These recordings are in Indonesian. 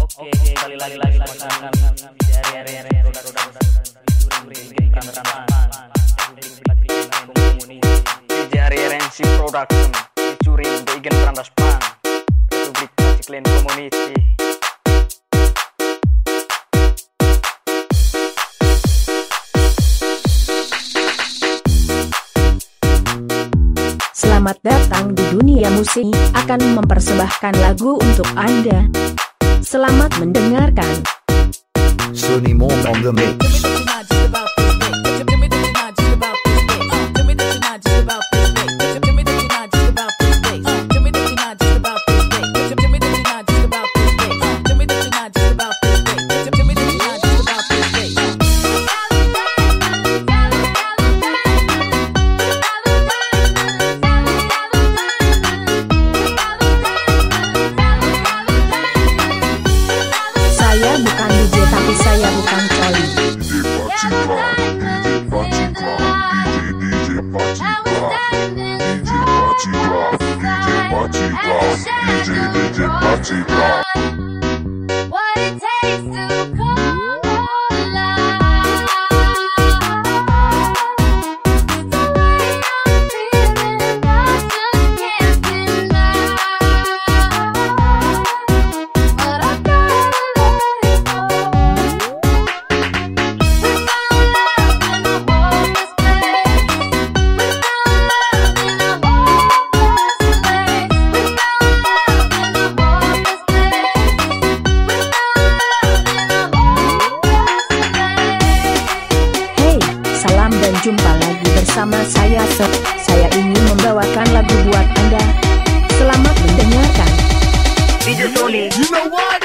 Oke, kembali lagi teman-teman di area roda-roda bikin kameraman DJ RRNC Production featuring Beigen Brandas Pan Republik Pacific Community. Selamat datang di dunia musik, akan mempersembahkan lagu untuk Anda. Selamat mendengarkan. Sunny Mom on the mix. Saya bukan DJ tapi saya bukan coli. Jumpa lagi bersama saya. Saya ingin membawakan lagu buat Anda. Selamat mendengarkan. DJ Tony. You know what?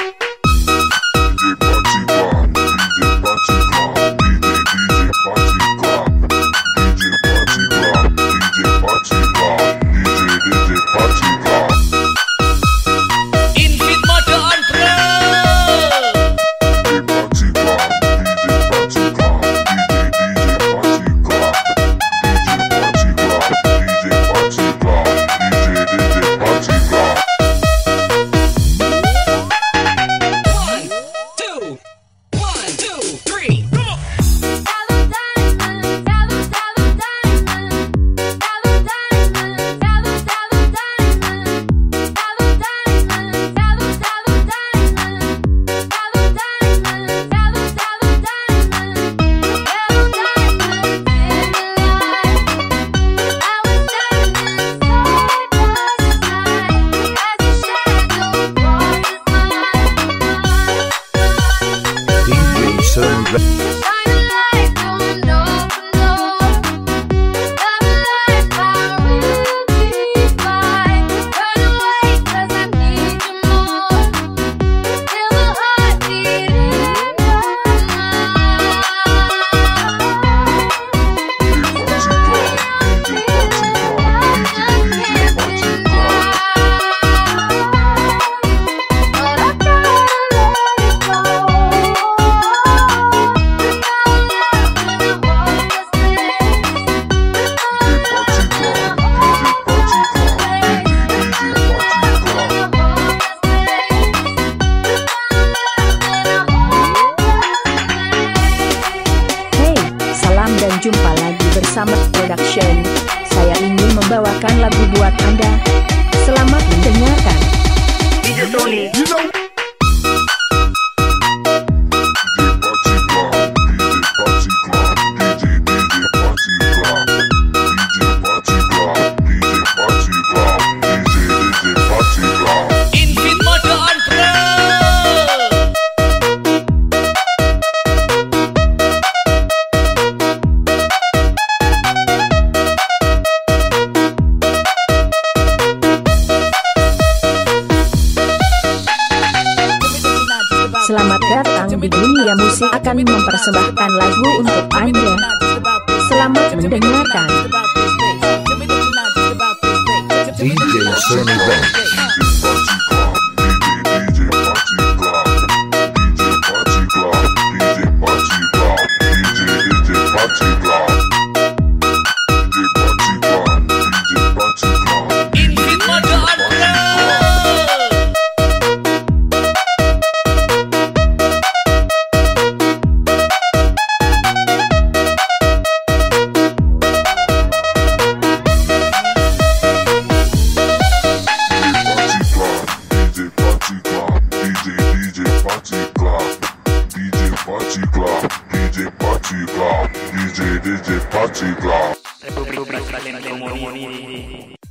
Jumpa lagi bersama Production. Saya ingin membawakan lagu buat Anda. Selamat mendengarkan. DJ Tony. You know. Selamat datang di dunia musik, akan mempersembahkan lagu untuk Anda. Selamat mendengarkan. DJ Sunny Mom. DJ Party Club. Republik Brasil Komuni.